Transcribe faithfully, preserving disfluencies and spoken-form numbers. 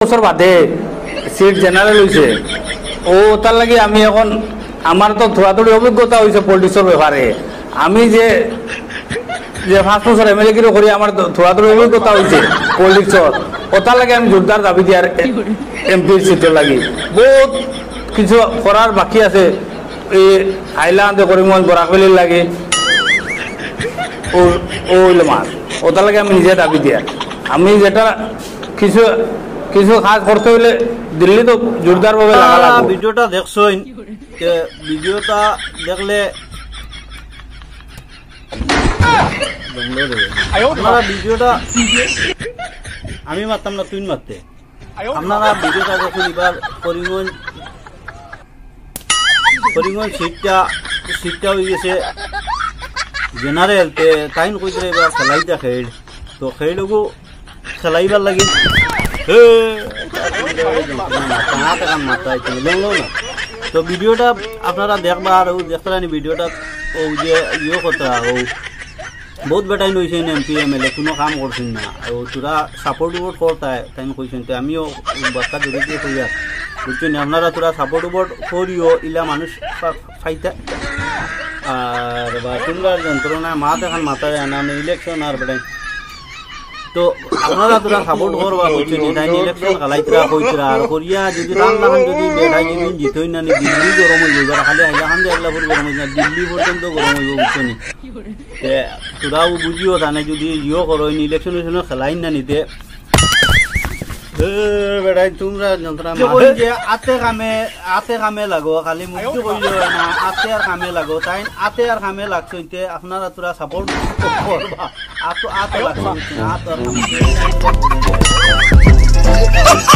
বছর বাদে seat general হয়েছে ও তার লাগে আমি এখন আমার তো থোড়াথোড়ি অভিজ্ঞতা হয়েছে পলিটিক্সের ব্যাপারে আমি যে যে পাঁচ বছর এম এল এ কিরো করি আমার থোড়াথোড়ি অভিজ্ঞতা হয়েছে পলিটিক্সর ওটার লাগে আমি জোরদার দাবি দিয়ার এমপির সিটের লাগি বহুত কিছু করার বাকি আছে এই হাইলান্ড করিমগঞ্জ বরাকবেলির লাগে ও ওইল মাছ ওটার লাগে আমি নিজে দাবি দিয়া আমি যেটা কিছু কিছু কাজ করতে হইলে দিল্লি তো জোরদার ভাবে লাগা লাগবে ভিডিওটা দেখছইন যে ভিডিওটা দেখলে আপনারা ভিডিওটা আমি মারতাম না তুই মারতে আপনারা ভিডিওটা যখন এবার করিমগঞ্জ করিমগঞ্জ সিটটা সিটটা হয়ে গেছে জেনারেল তে টাইম কইতে এবার খেলাইতা খেল তো খেলগু খেলাইবার লাগি তো ভিডিওটা আপনারা দেখবা আর দেখতে ভিডিওটা ও যে ইয়ে কথা ও বহুত বেটাই নইছেন এমপি এম এল এ কোনো কাম করছেন না ও তোরা সাপোর্ট উবোর্ড করতায় তাই কইছেন তো আমিও বাচ্চা ধরে দিয়ে কই আর বুঝছেন আপনারা তোরা সাপোর্ট উবোর্ড করিও ইলা মানুষ ফাইতা আর বা তোমরা যন্ত্রণা মা দেখান মাথায় আনা ইলেকশন আর বেটাই তো আপনারা তোরা সাপোর্ট করবা বুঝছেন তাই ইলেকশন খালাইতরা কইতরা আর করিয়া যদি রান লাগান যদি বেটাই যদি জিতই না দিল্লি গরম হইব যারা খালি আইলা খান দেখলা পুরো গরম হইব না দিল্লি পর্যন্ত গরম হইব বুঝছেন তোরাও বুঝিও জানে যদি ইয়ে করো ইলেকশন ইলেকশন খেলাই না নিতে বেটাই তোমরা যন্ত্রণা যে আতে কামে আতে কামে লাগো খালি মুক্তি কইল না আতে আর কামে লাগো তাই আতে আর কামে লাগছইতে আপনারা তোরা সাপোর্ট করবা আতো আতে লাগছে আতো